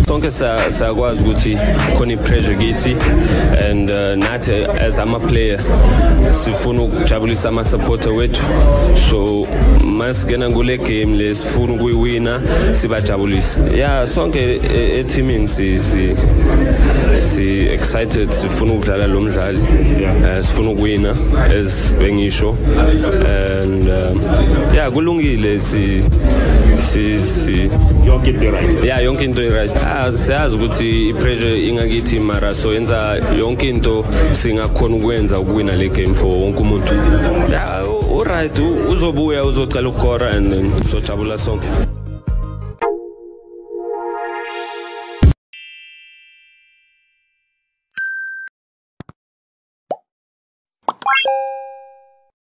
sonke sakwazi ukuthi khona ipressure kithi and nathi as ama player sifuna ukujabulisa ama supporter wethu, so masingena kule game lesifuna ukuyiwina sibajabulisa. Yeah, sonke teaming si excited, sifuna ukudlala lo mdlalo, sifuna ukuwina as bengisho, and yeah, kulungile yonke into right. Yeah, yonke into right. Siyazi ukuthi ipressure ingakithi mara so yenza yonke into singakhona ukwenza ukuwina le game for wonke umuntu. Yeah, alright, uzobuya uzocela ukukora and then sojabula sonke.